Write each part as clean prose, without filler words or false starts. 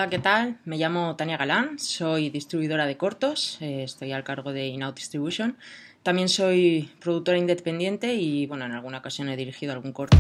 Hola, ¿qué tal? Me llamo Tania Galán, soy distribuidora de cortos, estoy al cargo de In-Out Distribution. También soy productora independiente y, bueno, en alguna ocasión he dirigido algún corto.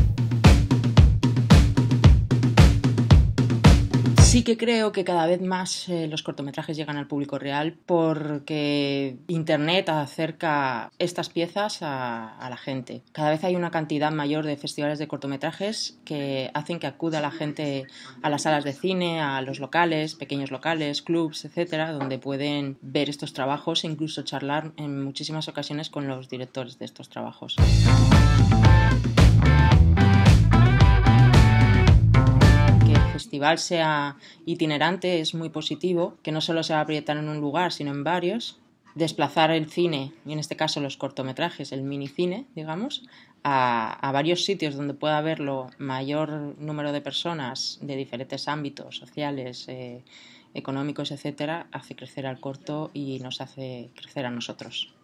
Sí que creo que cada vez más los cortometrajes llegan al público real porque Internet acerca estas piezas a la gente. Cada vez hay una cantidad mayor de festivales de cortometrajes que hacen que acuda la gente a las salas de cine, a los locales, pequeños locales, clubs, etcétera, donde pueden ver estos trabajos e incluso charlar en muchísimas ocasiones con los directores de estos trabajos. El festival sea itinerante es muy positivo, que no solo se va a proyectar en un lugar, sino en varios. Desplazar el cine, y en este caso los cortometrajes, el minicine, digamos, a varios sitios donde pueda verlo mayor número de personas de diferentes ámbitos sociales, económicos, etcétera, hace crecer al corto y nos hace crecer a nosotros.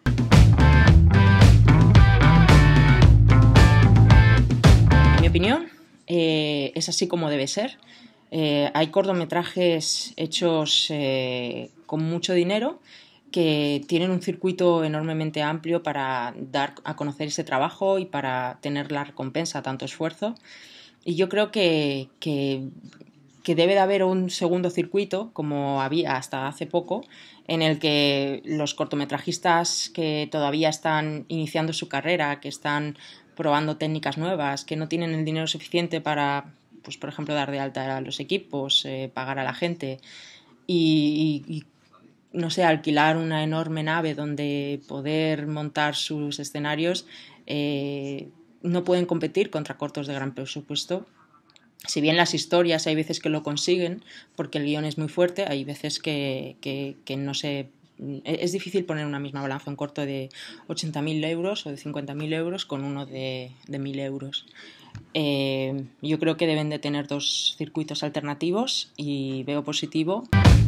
En mi opinión, es así como debe ser. Hay cortometrajes hechos con mucho dinero que tienen un circuito enormemente amplio para dar a conocer ese trabajo y para tener la recompensa a tanto esfuerzo. Y yo creo que debe de haber un segundo circuito, como había hasta hace poco, en el que los cortometrajistas que todavía están iniciando su carrera, que están probando técnicas nuevas, que no tienen el dinero suficiente para, pues, por ejemplo, dar de alta a los equipos, pagar a la gente y no sé, alquilar una enorme nave donde poder montar sus escenarios, no pueden competir contra cortos de gran presupuesto. Si bien las historias hay veces que lo consiguen porque el guión es muy fuerte, hay veces que no se... Es difícil poner una misma balanza un corto de 80.000 euros o de 50.000 euros con uno de 1.000 euros. Yo creo que deben de tener dos circuitos alternativos y veo positivo.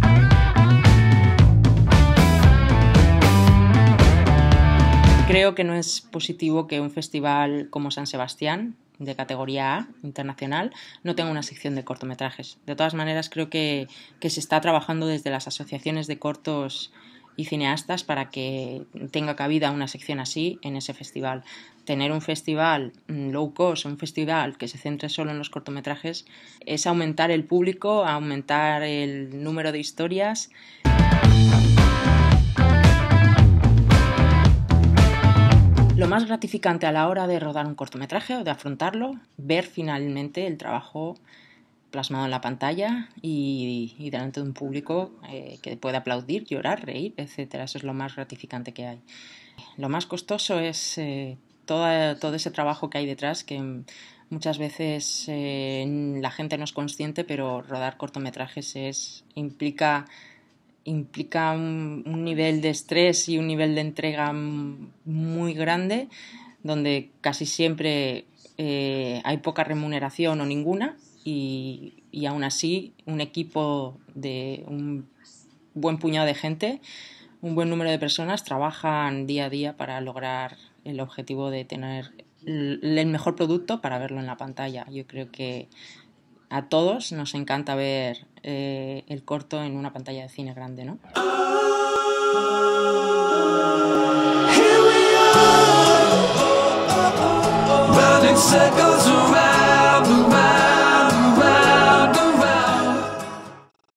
Creo que no es positivo que un festival como San Sebastián, de categoría A, internacional, no tenga una sección de cortometrajes. De todas maneras, creo que se está trabajando desde las asociaciones de cortos y cineastas para que tenga cabida una sección así en ese festival. Tener un festival low cost, un festival que se centre solo en los cortometrajes, es aumentar el público, aumentar el número de historias. Lo más gratificante a la hora de rodar un cortometraje o de afrontarlo, ver finalmente el trabajo plasmado en la pantalla y delante de un público que puede aplaudir, llorar, reír, etc. Eso es lo más gratificante que hay. Lo más costoso es todo ese trabajo que hay detrás, que muchas veces la gente no es consciente, pero rodar cortometrajes implica un nivel de estrés y un nivel de entrega muy grande, donde casi siempre hay poca remuneración o ninguna, y aún así un equipo de un buen puñado de gente, un buen número de personas trabajan día a día para lograr el objetivo de tener el mejor producto para verlo en la pantalla. Yo creo que a todos nos encanta ver el corto en una pantalla de cine grande, ¿no? Here we are, running circles around.